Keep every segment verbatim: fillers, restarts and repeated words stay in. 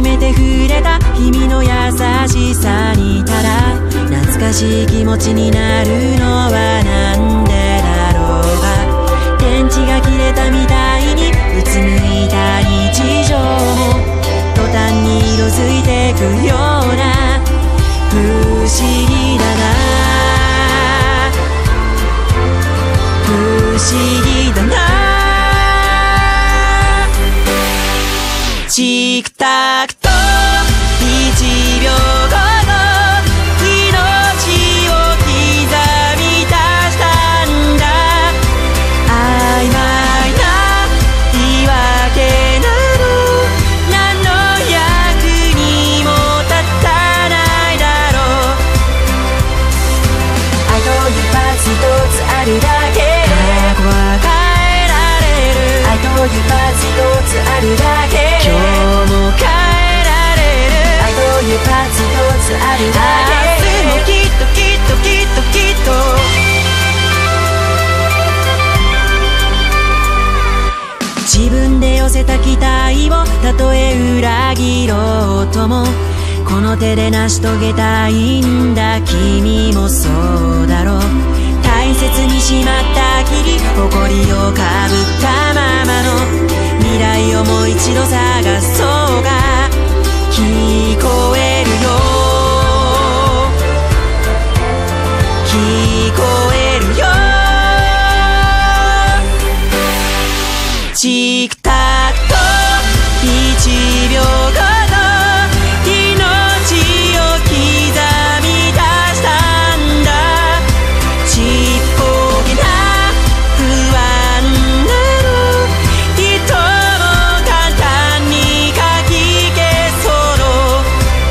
めて触れた君の優しさにただ懐かしい気持ちになるのはなんでだろうか。電池が切れたみたいにうつむいた日常も途端に色づいてくような不思議だな、不思議だな。チクタクといちびょうごの命を刻み出したんだ。曖昧な言い訳など何の役にも立たないだろう。愛というパーツ一つあるだけ過去は変えられる。愛というパーツ一つあるだけ今日も変えられる。愛というパーツ一つあるだけ明日もきっときっときっときっと自分で寄せた期待をたとえ裏切ろうともこの手で成し遂げたいんだ。君もそうだろう。大切にしまったきり誇りをかぶったままの未来をもう一度探そうか。聞こえるよ聞こえるよ。チクタクといちびょうごの命を刻み出したんだ。ちっぽけな不安なの人も簡単にかき消そう。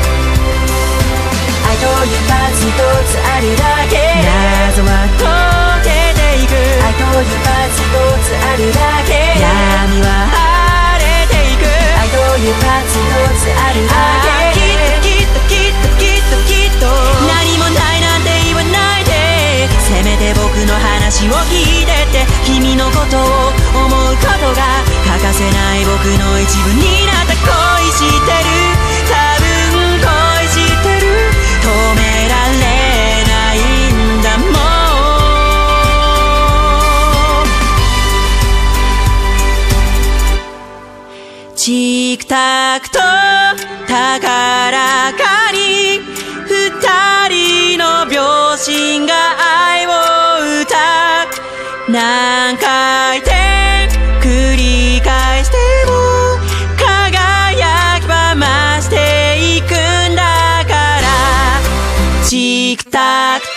愛というパーツ一つあるだけ謎は解けていく。愛というパーツ一つあるだけ闇は晴れていく。愛というパーツ一つあるだけきっときっときっときっときっと何もないなんて言わないでせめて僕の話を聞いてって君のことを思うことが欠かせない僕の一部になった恋してる多分恋してる止められないんだもん。チクタクと高らかに二人の秒針が愛を歌う。何回転繰り返しても輝きは増していくんだから。チクタク